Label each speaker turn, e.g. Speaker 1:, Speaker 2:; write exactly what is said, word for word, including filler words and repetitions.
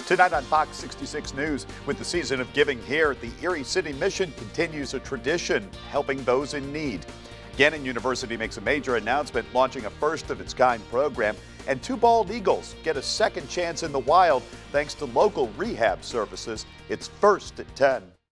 Speaker 1: Tonight on Fox sixty-six News, with the season of giving here, the Erie City Mission continues a tradition, helping those in need. Gannon University makes a major announcement, launching a first-of-its-kind program, and two bald eagles get a second chance in the wild thanks to local rehab services. It's first at ten.